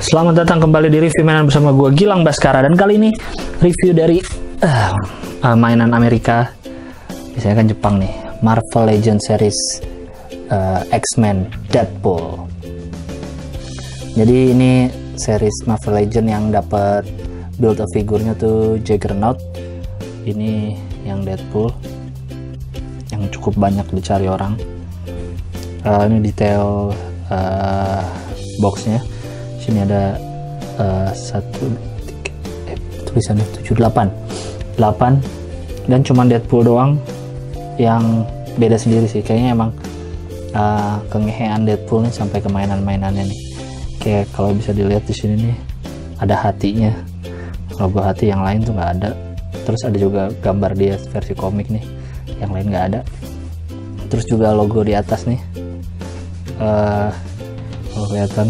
Selamat datang kembali di review mainan bersama gue Gilang Baskara. Dan kali ini review dari mainan Amerika. Biasanya kan Jepang nih, Marvel Legends series X-Men Deadpool. Jadi ini series Marvel Legends yang dapat build a figurnya tuh Juggernaut. Ini yang Deadpool yang cukup banyak dicari orang. Ini detail boxnya. Sini ada tulisannya 8 dan cuman Deadpool doang yang beda sendiri sih. Kayaknya emang kengehean Deadpool nih sampai ke mainan-mainannya nih. Kayak kalau bisa dilihat di sini nih ada hatinya, logo hati, yang lain tuh nggak ada. Terus ada juga gambar dia versi komik nih, yang lain nggak ada. Terus juga logo di atas nih, kalau kelihatan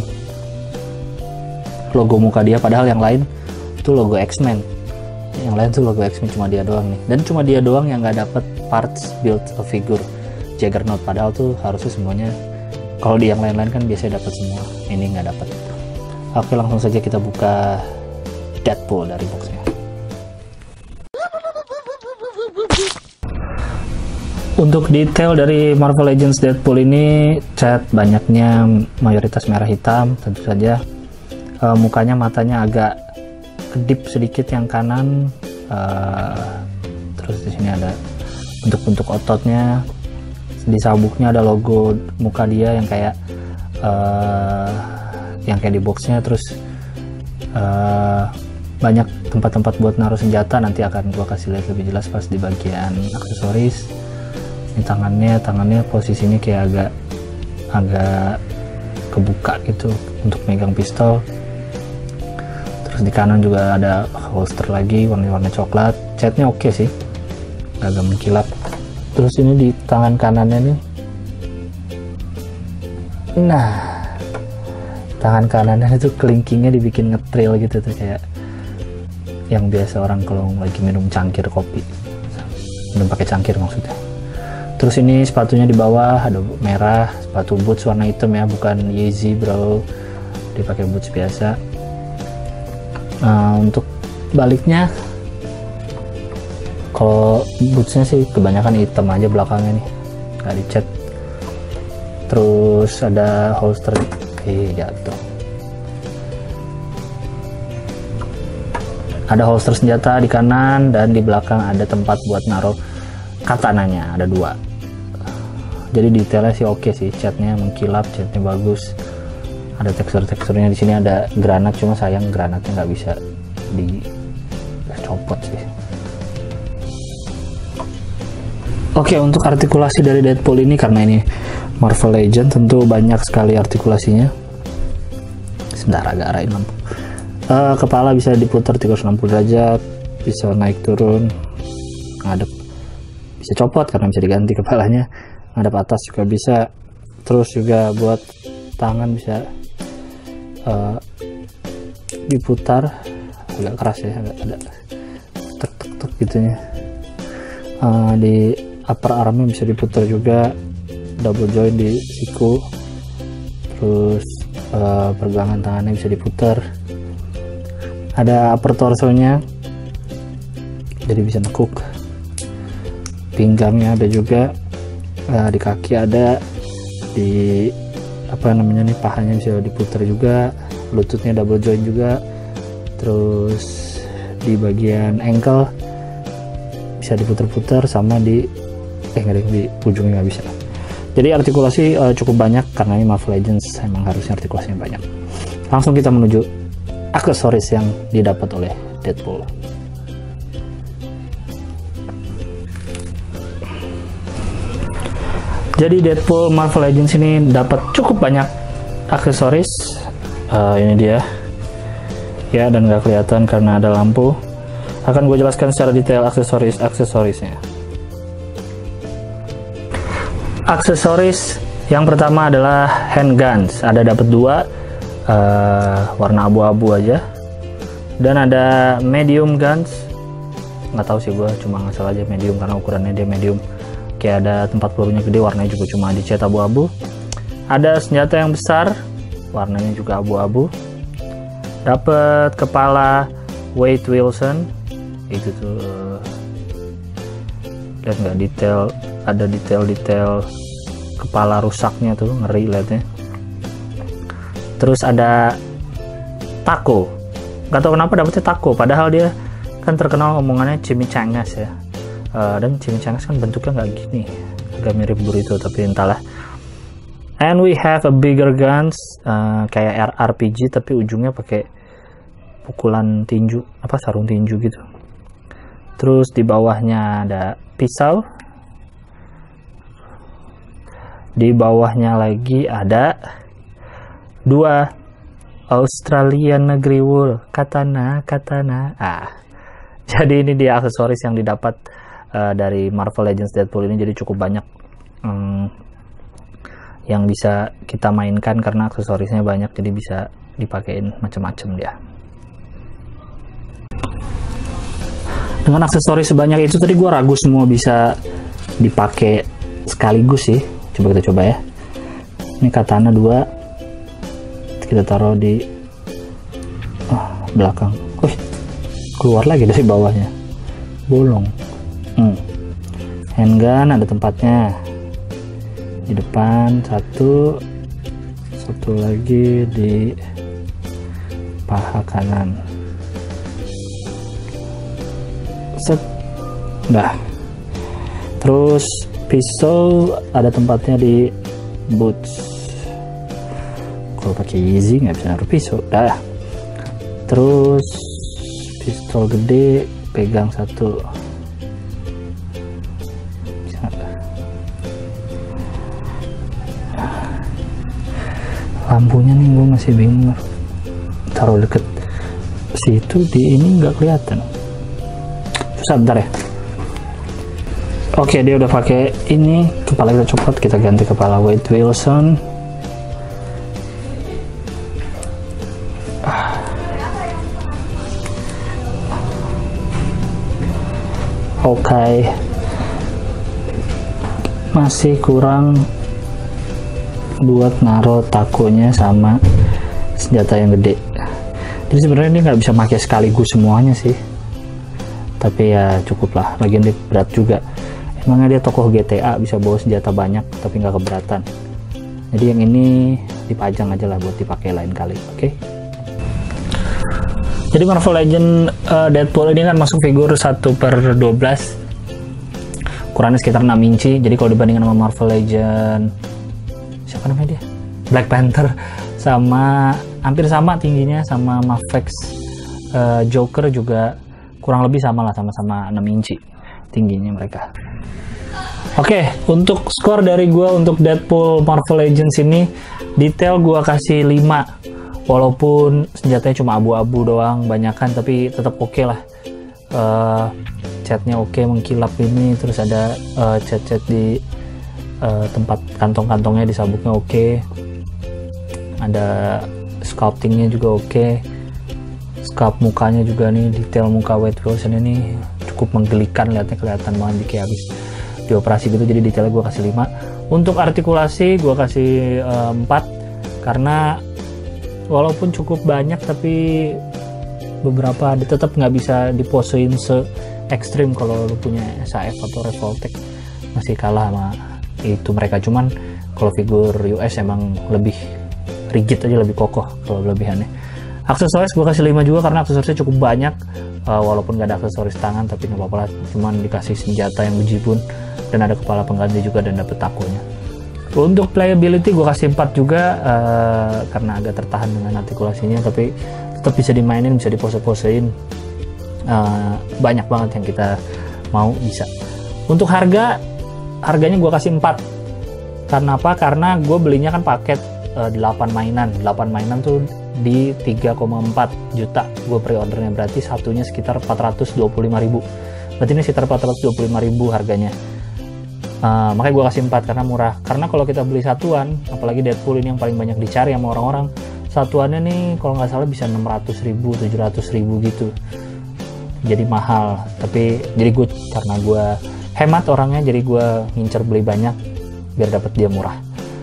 logo muka dia, padahal yang lain tuh logo X-Men. Yang lain tuh logo X-Men, cuma dia doang nih. Dan cuma dia doang yang nggak dapet parts build a figure Juggernaut, padahal tuh harusnya semuanya. Kalau di yang lain-lain kan biasanya dapat semua, ini nggak dapet. Oke, langsung saja kita buka Deadpool dari boxnya. Untuk detail dari Marvel Legends Deadpool ini, cat banyaknya mayoritas merah hitam, tentu saja. Mukanya, matanya agak kedip sedikit yang kanan. Terus di sini ada bentuk-bentuk ototnya. Di sabuknya ada logo muka dia yang kayak di boxnya. Terus banyak tempat-tempat buat naruh senjata. Nanti akan gua kasih lihat lebih jelas pas di bagian aksesoris. Ini tangannya posisinya kayak agak kebuka gitu untuk megang pistol. Terus di kanan juga ada holster lagi warna-warna coklat. Catnya oke sih, agak mengkilap. Terus ini di tangan kanannya nih, nah tangan kanannya itu kelingkingnya dibikin ngetril gitu tuh, kayak yang biasa orang kalau lagi minum cangkir kopi, minum pakai cangkir maksudnya. Terus ini sepatunya di bawah ada merah, sepatu boots warna hitam ya, bukan Yeezy bro, dipakai boots biasa. Untuk baliknya, kalau bootsnya sih kebanyakan hitam aja belakangnya nih, nggak dicat. Terus ada holster, jatuh. Ada holster senjata di kanan, dan di belakang ada tempat buat naruh katananya, ada 2. Jadi detailnya sih oke sih, catnya mengkilap, catnya bagus. Ada teksturnya di sini, ada granat, cuma sayang granatnya nggak bisa dicopot sih. Oke, untuk artikulasi dari Deadpool ini, karena ini Marvel Legends tentu banyak sekali artikulasinya. Sebentar, agak arahin lampu. Kepala bisa diputar 360 derajat, bisa naik turun, ngadep, bisa copot karena bisa diganti kepalanya, ngadep atas juga bisa. Terus juga buat tangan bisa diputar, agak keras ya, agak ada tek gitunya. Di upper armnya bisa diputar juga, double joint di siku. Terus pergelangan tangannya bisa diputar. Ada upper torsonya, jadi bisa nekuk. Pinggangnya ada juga, di kaki ada, di pahanya bisa diputar juga, lututnya double joint juga. Terus di bagian ankle bisa diputar-putar, sama di ujungnya nggak bisa. Jadi artikulasi cukup banyak, karena ini Marvel Legends emang harusnya artikulasinya banyak. Langsung kita menuju aksesoris yang didapat oleh Deadpool. Jadi Deadpool Marvel Legends ini dapat cukup banyak aksesoris. Ini dia ya, dan nggak kelihatan karena ada lampu. Akan gue jelaskan secara detail aksesorisnya. Aksesoris yang pertama adalah handguns. Ada dapat 2, warna abu-abu aja. Dan ada medium guns. Nggak tahu sih, gue cuma ngasal aja medium karena ukurannya dia medium. Kayak ada tempat pelurunya gede, warnanya juga cuma dicat abu-abu. Ada senjata yang besar, warnanya juga abu-abu. Dapat kepala Wade Wilson, itu tuh lihat nggak detail, ada detail kepala rusaknya tuh, ngeri liatnya. Terus ada taco, nggak tahu kenapa dapetnya taco, padahal dia kan terkenal omongannya chimichangas ya. Dan chimichangas kan bentuknya nggak gini, agak mirip burrito, tapi entahlah. And we have a bigger guns, kayak RPG tapi ujungnya pakai pukulan tinju, apa sarung tinju gitu. Terus di bawahnya ada pisau. Di bawahnya lagi ada 2 Australian Negeri Wool katana. Jadi ini dia aksesoris yang didapat dari Marvel Legends Deadpool ini, jadi cukup banyak yang bisa kita mainkan karena aksesorisnya banyak, jadi bisa dipakein macam-macam dia. Dengan aksesoris sebanyak itu tadi gue ragu semua bisa dipakai sekaligus sih. Coba kita coba ya. Ini katana 2, kita taruh di belakang. Keluar lagi dari bawahnya, bolong. Handgun ada tempatnya di depan, satu lagi di paha kanan. Set, dah. Terus pisau ada tempatnya di boots. Kalau pakai easy nggak bisa naruh pisau, dah. Terus pistol gede pegang satu. Lampunya nih gue masih bingung, taruh deket situ, di ini nggak kelihatan. Susah, bentar ya. Oke, dia udah pakai ini, kepala kita copot, kita ganti kepala Wade Wilson. Oke, masih kurang buat naruh takonya sama senjata yang gede. Jadi sebenarnya ini nggak bisa pakai sekaligus semuanya sih, tapi ya cukup lah, lagian dia berat juga. Emangnya dia tokoh GTA bisa bawa senjata banyak tapi nggak keberatan. Jadi yang ini dipajang aja lah buat dipakai lain kali. Oke. Jadi Marvel Legend Deadpool ini kan masuk figur 1/12, ukurannya sekitar 6 inci. Jadi kalau dibandingkan sama Marvel Legend siapa namanya dia, Black Panther, sama hampir sama tingginya sama Maverick, Joker juga kurang lebih sama lah, sama-sama 6 inci tingginya mereka. Oke, untuk skor dari gue untuk Deadpool Marvel Legends ini, detail gue kasih 5, walaupun senjatanya cuma abu-abu doang banyakan, tapi tetap oke lah. Catnya oke, mengkilap ini, terus ada cat-cat di tempat kantong-kantongnya, di sabuknya oke. Ada sculptingnya juga oke. Sculpt mukanya juga nih, detail muka Wade Wilson ini cukup menggelikan, lihatnya kelihatan banget kayak habis dioperasi gitu. Jadi detailnya gue kasih 5. Untuk artikulasi gue kasih 4, karena walaupun cukup banyak tapi beberapa tetap nggak bisa diposein se ekstrim. Kalau lu punya SAF atau Revoltech masih kalah sama itu mereka. Cuman kalau figur US emang lebih rigid aja, lebih kokoh kalau lebihannya. Aksesoris gue kasih 5 juga karena aksesorisnya cukup banyak, walaupun gak ada aksesoris tangan tapi nggak apa-apa lah, cuman dikasih senjata yang bejibun dan ada kepala pengganti juga dan dapet takonya. Untuk playability gue kasih 4 juga, karena agak tertahan dengan artikulasinya, tapi tetap bisa dimainin, bisa dipose-posein, banyak banget yang kita mau bisa. Untuk harganya gue kasih 4. Karena apa? Karena gue belinya kan paket 8 mainan. 8 mainan tuh di 3,4 juta gue pre-ordernya, berarti satunya sekitar 425.000. Berarti ini sekitar 425.000 harganya. Makanya gue kasih 4 karena murah. Karena kalau kita beli satuan, apalagi Deadpool ini yang paling banyak dicari sama orang-orang, satuannya nih kalau nggak salah bisa 600.000, 700.000 gitu. Jadi mahal. Tapi jadi karena gue hemat orangnya, jadi gue ngincer beli banyak biar dapat dia murah.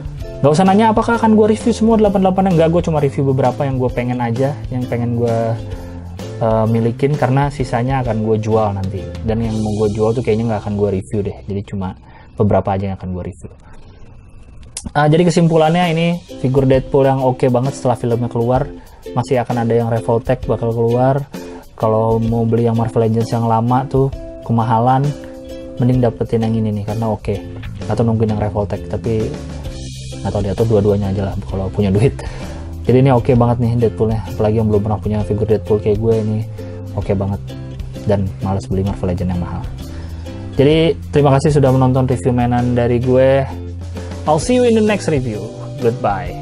Gak usah nanya apakah akan gue review semua 88 enggak, gue cuma review beberapa yang gue pengen aja, yang pengen gue milikin, karena sisanya akan gue jual nanti. Dan yang mau gue jual tuh kayaknya nggak akan gue review deh, jadi cuma beberapa aja yang akan gue review. Jadi kesimpulannya, ini figur Deadpool yang oke banget setelah filmnya keluar. Masih akan ada yang Revoltech bakal keluar. Kalau mau beli yang Marvel Legends yang lama tuh kemahalan, mending dapetin yang ini nih karena oke. Atau nungguin yang Revoltech, tapi atau dia tuh dua-duanya aja lah kalau punya duit. Jadi ini oke banget nih Deadpoolnya, apalagi yang belum pernah punya figur Deadpool kayak gue, ini oke banget. Dan males beli Marvel Legends yang mahal. Jadi terima kasih sudah menonton review mainan dari gue. I'll see you in the next review. Goodbye.